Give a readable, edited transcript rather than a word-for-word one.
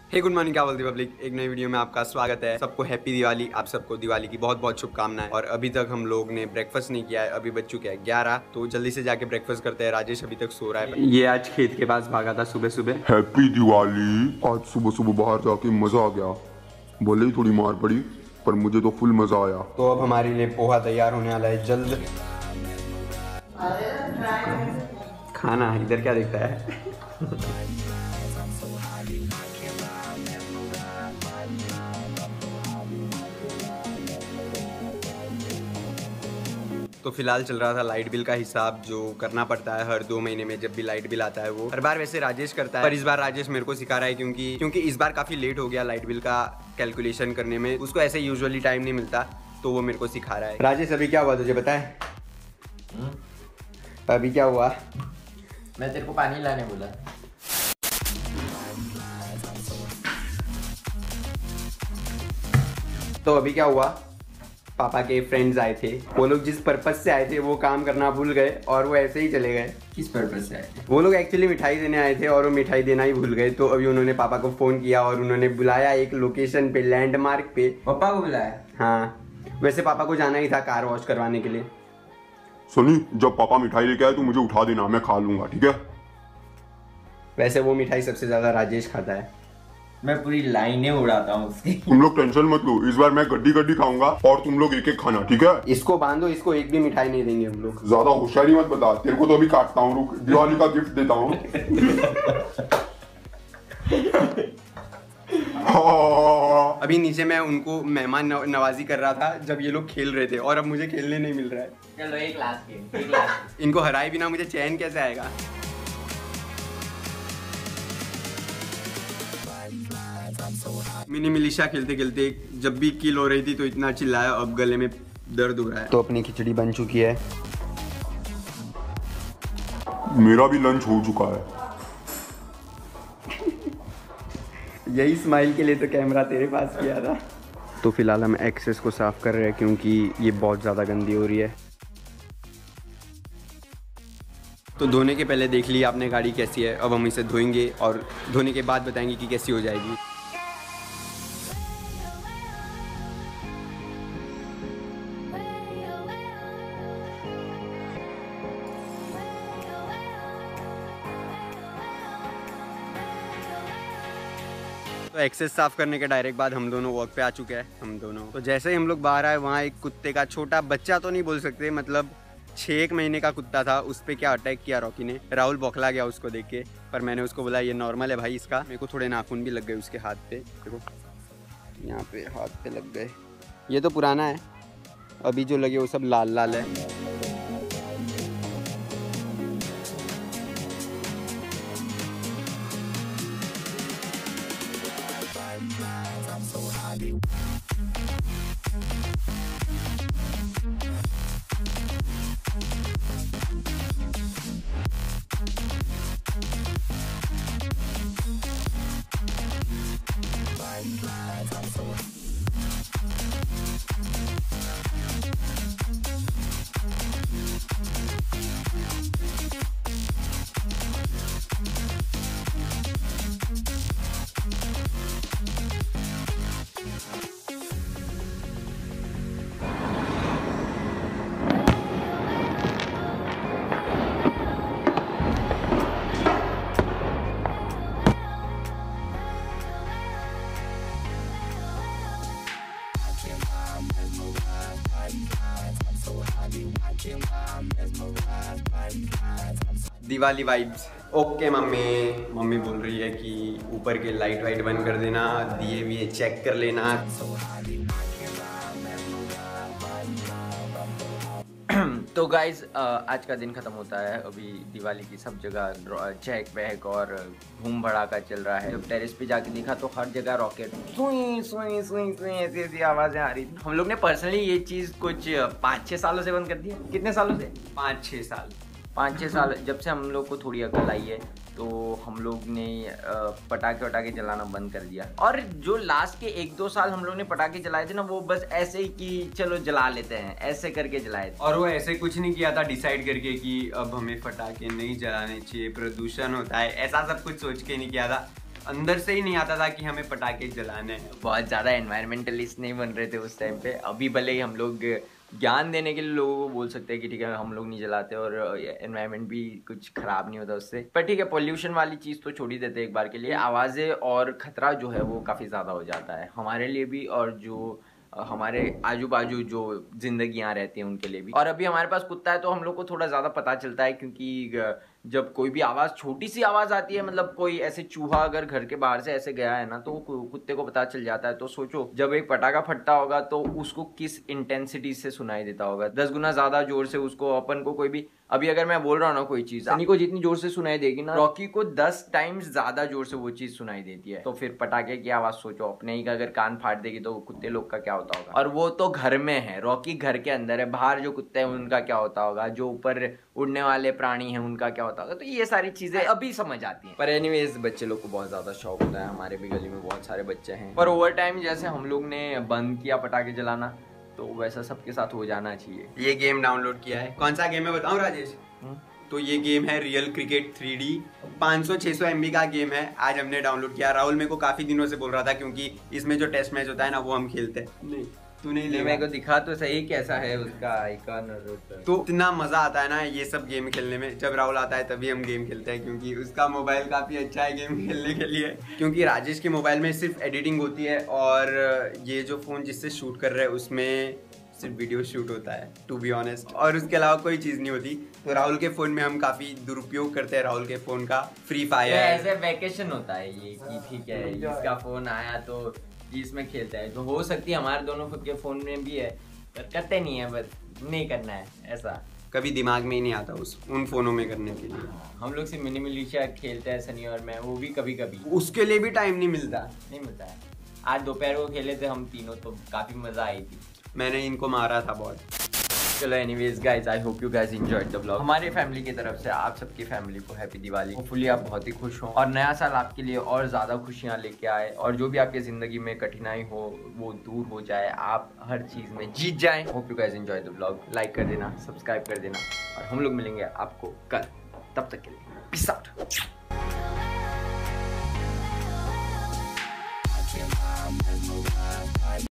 हे good morning, क्या बोलती public. एक नई वीडियो में आपका स्वागत है। सबको हैप्पी दिवाली। आप सबको दिवाली की बहुत बहुत शुभकामनाएं। और अभी तक हम लोग ने ब्रेकफास्ट नहीं किया है। अभी बज चुके हैं 11, तो जल्दी से जाके ब्रेकफास्ट करते हैं। राजेश अभी तक सो रहा है। ये आज खेत के पास भागा था सुबह सुबह। हैप्पी दिवाली। आज सुबह सुबह बाहर जाके मजा आ गया। भले ही थोड़ी मार पड़ी पर मुझे तो फुल मजा आया। तो अब हमारे लिए पोहा तैयार होने वाला है जल्द। खाना इधर क्या देखता है। तो फिलहाल चल रहा था लाइट बिल का हिसाब, जो करना पड़ता है हर 2 महीने में। जब भी लाइट बिल आता है वो हर बार वैसे राजेश करता है, पर इस बार राजेश मेरे को सिखा रहा है क्योंकि इस बार काफी लेट हो गया लाइट बिल का कैलकुलेशन करने में। उसको ऐसे यूजुअली टाइम नहीं मिलता, तो वो मेरे को सिखा रहा है। राजेश अभी क्या हुआ तुझे पता है? अभी क्या हुआ? मैं तेरे को पानी लाने बोला। तो अभी क्या हुआ, पापा के फ्रेंड्स आए थे। वो लोग जिस पर्पज से आए थे वो काम करना भूल गए और वो ऐसे ही चले गए। किस पर्पज से आए थे? वो लोग एक्चुअली मिठाई देने आए थे और वो मिठाई देना ही भूल गए। तो अभी उन्होंने पापा को फोन किया और उन्होंने बुलाया एक लोकेशन पे, लैंडमार्क पे। पापा को बुलाया? हाँ, वैसे पापा को जाना ही था कार वॉश करवाने के लिए। सनी, जब पापा मिठाई लेके आए तो मुझे उठा देना, मैं खा लूंगा, ठीक है? वैसे वो मिठाई सबसे ज्यादा राजेश खाता है। मैं पूरी लाइनें उड़ाता हूँ उसकी। तुम लोग टेंशन मत लो, इस बार मैं गड्डी गड्डी खाऊंगा और तुम लोग एक एक खाना, ठीक है? इसको बांधो, इसको एक भी मिठाई नहीं देंगे हम लोग। ज्यादा होशियारी मत बता, तेरे को तो अभी काटता हूँ, रुक दिवाली का गिफ्ट देता हूँ। अभी नीचे मैं उनको मेहमान नवाजी कर रहा था जब ये लोग खेल रहे थे, और अब मुझे खेलने नहीं मिल रहा है। चलो एक लास्ट गेम। इनको हराए बिना मुझे चैन कैसे आएगा? मिनी मिलिशिया खेलते खेलते जब भी किल हो रही थी तो इतना चिल्लाया, अब गले में दर्द हो रहा है। तो अपनी खिचड़ी बन चुकी है। मेरा भी लंच हो चुका है। यही स्माइल के लिए तो कैमरा तेरे पास किया था। तो फिलहाल हम एक्सेस को साफ कर रहे हैं क्योंकि ये बहुत ज़्यादा गंदी हो रही है। तो धोने के पहले देख लिया आपने गाड़ी कैसी है। अब हम इसे धोएंगे और धोने के बाद बताएंगे कि कैसी हो जाएगी। तो एक्सेस साफ करने के डायरेक्ट बाद हम दोनों वर्क पे आ चुके हैं। हम दोनों तो जैसे ही हम लोग बाहर आए, वहाँ एक कुत्ते का छोटा बच्चा तो नहीं बोल सकते, मतलब 6 महीने का कुत्ता था। उस पर क्या अटैक किया रॉकी ने। राहुल बौखला गया उसको देख के, पर मैंने उसको बोला ये नॉर्मल है भाई इसका। मेरे को थोड़े नाखून भी लग गए उसके हाथ पे, देखो यहाँ पे हाथ पे लग गए। ये तो पुराना है, अभी जो लगे वो सब लाल लाल है। दिवाली वाइब्स। ओके मम्मी बोल रही है कि ऊपर के लाइट वाइट बंद कर देना, दिए विए चेक कर लेना। तो गाइज आज का दिन खत्म होता है। अभी दिवाली की सब जगह चहक बहक और धूम भड़ाका चल रहा है। जब टेरेस पे जाके देखा तो हर जगह रॉकेट सुई सुई सुई सुई ऐसी ऐसी आवाजें आ रही थी। हम लोग ने पर्सनली ये चीज कुछ 5-6 सालों से बंद कर दी है। कितने सालों से? 5-6 साल। 5-6 साल जब से हम लोग को थोड़ी अकल आई है, तो हम लोग ने पटाखे वटाखे जलाना बंद कर दिया। और जो लास्ट के 1-2 साल हम लोग ने पटाखे जलाए थे ना, वो बस ऐसे ही कि चलो जला लेते हैं, ऐसे करके जलाए थे। और वो ऐसे कुछ नहीं किया था डिसाइड करके कि अब हमें पटाखे नहीं जलाने चाहिए, प्रदूषण होता है, ऐसा सब कुछ सोच के नहीं किया था। अंदर से ही नहीं आता था कि हमें पटाखे जलाने हैं। बहुत ज़्यादा एनवायरमेंटलिस्ट नहीं बन रहे थे उस टाइम पे। अभी भले ही हम लोग ज्ञान देने के लिए लोगों को बोल सकते हैं कि ठीक है हम लोग नहीं जलाते और एनवायरनमेंट भी कुछ खराब नहीं होता उससे, पर ठीक है पोल्यूशन वाली चीज़ तो छोड़ ही देते एक बार के लिए। आवाज़ें और खतरा जो है वो काफ़ी ज़्यादा हो जाता है हमारे लिए भी और जो हमारे आजू बाजू जो जिंदगियां रहती हैं उनके लिए भी। और अभी हमारे पास कुत्ता है तो हम लोग को थोड़ा ज़्यादा पता चलता है, क्योंकि जब कोई भी आवाज़, छोटी सी आवाज़ आती है, मतलब कोई ऐसे चूहा अगर घर के बाहर से ऐसे गया है ना तो कुत्ते को पता चल जाता है। तो सोचो जब एक पटाखा फटता होगा तो उसको किस इंटेंसिटी से सुनाई देता होगा, 10 गुना ज़्यादा जोर से उसको। अपन को कोई भी अभी अगर मैं बोल रहा हूँ ना कोई चीज़, सनी को जितनी जोर से सुनाई देगी ना, रॉकी को 10 टाइम्स ज़्यादा जोर से वो चीज़ सुनाई देती है। तो फिर पटाखे की आवाज़ सोचो, अपने ही का अगर कान फाड़ देगी तो कुत्ते लोग का क्या होता होगा। और वो तो घर में है, रॉकी घर के अंदर है, बाहर जो कुत्ते हैं उनका क्या होता होगा, जो ऊपर उड़ने वाले प्राणी हैं उनका क्या होता होगा। तो ये सारी चीजें अभी समझ आती हैं। पर एनीवेज बच्चे लोग को बहुत ज्यादा शौक होता है, हमारे भी गली में बहुत सारे बच्चे हैं। पर ओवर टाइम जैसे हम लोग ने बंद किया पटाखे जलाना तो वैसा सबके साथ हो जाना चाहिए। ये गेम डाउनलोड किया है, कौन सा गेम है बताऊं राजेश? तो ये गेम है रियल क्रिकेट 3D, 500-600 MB का गेम है। आज हमने डाउनलोड किया। राहुल मेरे को काफी दिनों से बोल रहा था क्योंकि इसमें जो टेस्ट मैच होता है ना वो हम खेलते हैं। नहीं तू नहीं ले, मेरे को दिखा तो सही कैसा है उसका आइकन। तो इतना मजा आता है ना ये सब गेम खेलने में। जब राहुल आता है तभी हम गेम खेलते हैं क्योंकि उसका मोबाइल काफी अच्छा है गेम खेलने के लिए। क्योंकि राजेश के मोबाइल में सिर्फ एडिटिंग होती है और ये जो फोन जिससे शूट कर रहे हैं उसमें सिर्फ वीडियो शूट होता है, टू बी ऑनेस्ट, और उसके अलावा कोई चीज़ नहीं होती। तो राहुल के फ़ोन में हम काफ़ी दुरुपयोग करते हैं राहुल के फ़ोन का। फ्री फायर ऐसे वैकेशन होता है ये कि ठीक है इसका फ़ोन आया तो इसमें खेलता है। तो हो सकती है हमारे दोनों के फ़ोन में भी है, पर करते नहीं है, बस नहीं करना है ऐसा। कभी दिमाग में ही नहीं आता उन फोनों में करने के लिए। हम लोग से मिनी मिलिशिया खेलते हैं सनी और मैं, वो भी कभी कभी। उसके लिए भी टाइम नहीं मिलता है। आज दोपहर को खेले थे हम तीनों तो काफ़ी मज़ा आई थी। मैंने इनको मारा था बहुत। चलो anyways guys, I hope you guys enjoyed the vlog. हमारी फैमिली की तरफ से आप सबकी फैमिली को हैप्पी दिवाली। होपफुली आप बहुत ही खुश हो और नया साल आपके लिए और ज़्यादा खुशियाँ लेके आए और जो भी आपकी ज़िंदगी में कठिनाई हो वो दूर हो जाए, आप हर चीज़ में जीत जाए। Hope you guys enjoy the vlog. Like कर देना, सब्सक्राइब कर देना और हम लोग मिलेंगे आपको कल। तब तक के लिए पीस आउट।